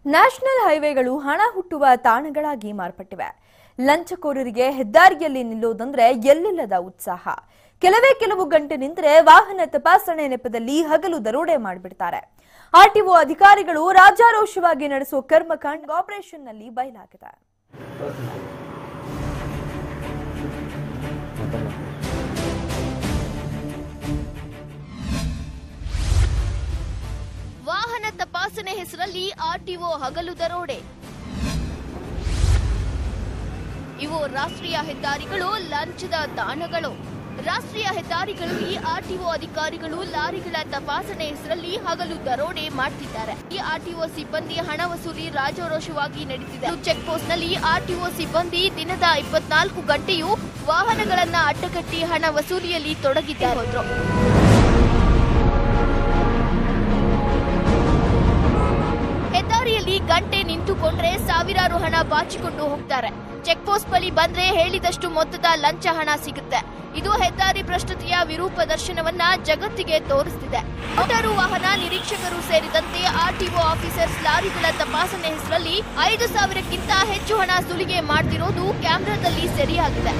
National ಹೈವೇಗಳು ಹಣ ಹುಟ್ಟುವ ತಾಣಗಳಾಗಿ ಮಾರ್ಪಟ್ಟಿವೆ. ಲಂಚಕೋರರಿಗೆ ಹೆದ್ದಾರಿಯಲ್ಲಿ ನಿಲ್ಲೋದಂದ್ರೆ ಎಲ್ಲಿಲ್ಲದ ಉತ್ಸಾಹ. ಕೆಲವು ಗಂಟೆ ನಿಂತರೆ ವಾಹನ ತಪಾಸಣೆ ನೆಪದಲ್ಲಿ ಹಗಲು ದರೋಡೆ ಮಾಡಿಬಿಡ್ತಾರೆ. ಆರ್ಟಿಒ ಅಧಿಕಾರಿಗಳು ರಾಜಾರೋಷವಾಗಿ ನಡೆಸುವ ಕರ್ಮಕಾಂಡ ಆಪರೇಷನ್ ನಲ್ಲಿ ಬಯಲಾಗಿದೆ. ವಾಹನ ತಪಾಸಣೆ ಹೆಸರಲ್ಲಿ ಆರ್ಟಿಒ ಹಗಲು ದರೋಡೆ. ಇವು ರಾಷ್ಟ್ರೀಯ ಹೆದ್ದಾರಿಗಳು ಲಂಚದ ತಾಣಗಳು. ರಾಷ್ಟ್ರೀಯ ಹೆದ್ದಾರಿಗಳು ಈ ಆರ್ಟಿಒ ಅಧಿಕಾರಿಗಳು ಲಾರಿಗಳ ತಪಾಸಣೆ ಹೆಸರಲ್ಲಿ ಹಗಲು ದರೋಡೆ ಮಾಡ್ತಿದ್ದಾರೆ. ಈ ಆರ್ಟಿಒ ಸಿಬ್ಬಂದಿ ಹಣ ವಸೂಲಿ ರಾಜಾರೋಷವಾಗಿ ನಡೀತಿದೆ. ಚೆಕ್ ಪೋಸ್ಟ್ ನಲ್ಲಿ ಆರ್ಟಿಒ ಸಿಬ್ಬಂದಿ ದಿನದ 24 ಗಂಟೆಯೂ ವಾಹನಗಳನ್ನ ಅಡ್ಡಗಟ್ಟಿ ಹಣ ವಸೂಲಿಯಲ್ಲಿ ತೊಡಗಿದ್ದಾರೆ. ಹೆದ್ದಾರಿಯಲ್ಲಿ ಗಂಟೆ ನಿಂತುಕೊಂಡ್ರೆ ಸಾವಿರಾರು ಹಣ ಬಾಚಿಕೊಂಡು ಹೋಗ್ತಾರೆ. ಚೆಕ್ ಪೋಸ್ಟ್ ಬಳಿ ಬಂದ್ರೆ ಹೇಳಿದಷ್ಟು ಮೊತ್ತದ ಲಂಚ ಹಣ ಸಿಗುತ್ತೆ. ಇದು ಹೆದ್ದಾರಿ ಭ್ರಷ್ಟತೆಯ ವಿರೂಪ ದರ್ಶನವನ್ನ ಜಗತ್ತಿಗೆ ತೋರಿಸುತ್ತಿದೆ. ಮೋಟಾರು ವಾಹನ ನಿರೀಕ್ಷಕರು ಸೇರಿದಂತೆ ಆರ್ಟಿಒ ಆಫೀಸರ್ಸ್ ಲಾರಿಗಳ ತಪಾಸಣೆ ಹೆಸರಲ್ಲಿ 5,000ಕ್ಕಿಂತ ಹೆಚ್ಚು ಹಣ ಸುಲಿಗೆ ಮಾಡ್ತಿರೋದು ಕ್ಯಾಮೆರಾದಲ್ಲಿ ಸೆರೆಯಾಗಿದೆ.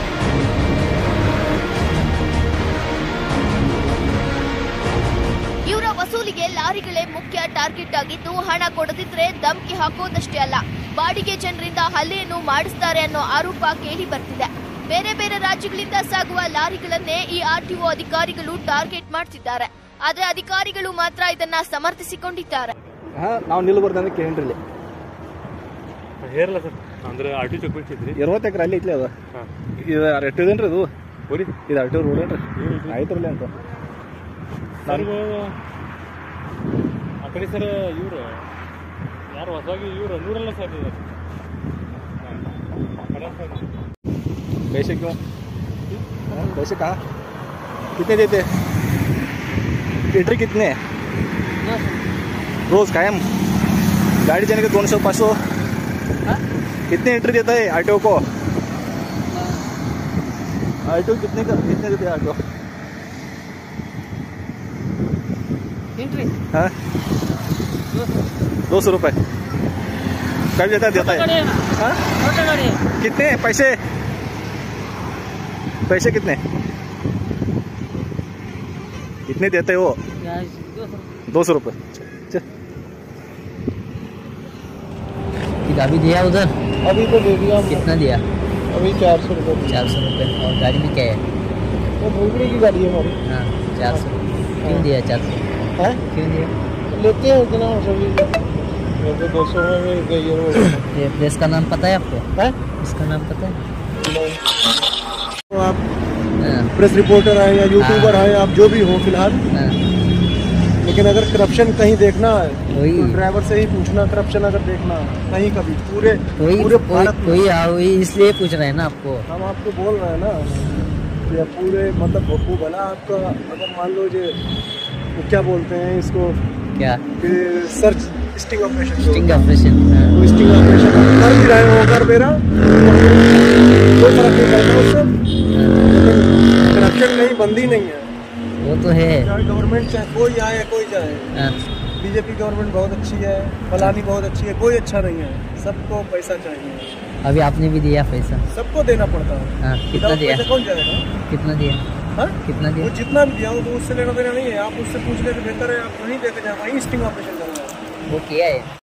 ಇವರ ವಸೂಲಿಗೆ ಲಾರಿಗಳೇ ಮುಖ್ಯ ಟಾರ್ಗೆಟ್ ಆಗಿದ್ದು, ಹಣ ಕೊಡದಿದ್ರೆ ಧಮಕಿ ಹಾಕೋದಷ್ಟೇ ಅಲ್ಲ, ಬಾಡಿಗೆ ಜನರಿಂದ ಹಲ್ಲೆಯನ್ನು ಮಾಡಿಸ್ತಾರೆ ಅನ್ನೋ ಆರೋಪ ಕೇಳಿ ಬರ್ತಿದೆ. ಬೇರೆ ಬೇರೆ ರಾಜ್ಯಗಳಿಂದ ಸಾಗುವ ಲಾರಿಗಳನ್ನೇ ಈ ಆರ್ಟಿಒ ಅಧಿಕಾರಿಗಳು ಟಾರ್ಗೆಟ್ ಮಾಡ್ತಿದ್ದಾರೆ. ಆದ್ರೆ ಅಧಿಕಾರಿಗಳು ಮಾತ್ರ ಇದನ್ನ ಸಮರ್ಥಿಸಿಕೊಂಡಿದ್ದಾರೆ. ನಾವು ನಿಲ್ಬಾರ್ದು ಕೇಳ್ರಿ ಹೇರಲ್ಲ ಸರ್, ಅಂದ್ರೆ ಆರ್ಟಿ ಚೆಕ್ ಬಿಡ್ತಿದ್ರಿ 20 ಎಕರೆ ಅಲ್ಲಿ ಐತ್ಲಿ. ಅದ ಇದು ಅಟ್ಟಿದೇನ್ರಿ ಅದು ಬರೀ ಇದು ಆರ್ಟಿ ರೋಡ್ ಏನ್ರಿ ಆಯ್ತ್ರಲ್ಲ ಅಂತ ಆ ಕಡೆ ಸರ್. ಇವ್ರು ಯಾರು ಹೊಸದಾಗಿ ಇವ್ರು ನೂರಲ್ಲ ಸರ್. पैसे क्यों? पैसे कहाँ कितने देते? एंट्री कितने रोज कायम? गाड़ी जाने के 200-500 कितने एंट्री देता है आरटीओ को? आरटीओ कितने देते हैं आरटीओ एंट्री? हाँ 200 रुपये कब देता है? हाँ कितने पैसे कितने देते हो? 200 रुपये. अभी दिया उधर? अभी तो दे दिया. कितना दिया? अभी 400 रुपये. 400 रुपये. और गाड़ी में क्या है? वो भूगड़ी की गाड़ी है हमारी. हाँ 400. क्यों दिया 400? है क्यों दिया? लेते हैं उतना सभी. 200 में गई है. ये प्लेस का नाम पता है आपको? है इसका नाम पता है? तो आप प्रेस रिपोर्टर हैं या यूट्यूबर हैं, आप जो भी हो फिलहाल, लेकिन अगर करप्शन कहीं देखना है तो ड्राइवर से ही पूछना. करप्शन अगर देखना है कहीं कभी पूरे भारत में, वही इसलिए पूछ रहे हैं ना आपको. हम आपको बोल रहे हैं ना कि पूरे मतलब वो भला आपका अगर मान लो जो क्या बोलते हैं इसको, क्या search sting operation. Sting operation. तो स्टिंग ऑपरेशन कर भी रहे हो अगर मेरा कोई फर्क नहीं पड़ता उससे. करप्शन कहीं बंदी नहीं है. वो तो है. गवर्नमेंट चाहे कोई आए कोई जाए, बीजेपी गवर्नमेंट बहुत अच्छी है, फलानी बहुत अच्छी है, कोई अच्छा नहीं है. सबको पैसा चाहिए. अभी आपने भी दिया पैसा? सबको देना पड़ता है. हाँ कितना दिया? कौन जाएगा? कितना दिया? हाँ कितना दिया? वो जितना भी दिया हो तो उससे लेना देना नहीं है. आप उससे पूछ ले तो बेहतर है आप वहीं देखे जाए, वहीं स्टिंग ऑपरेशन करना है. वो किया है.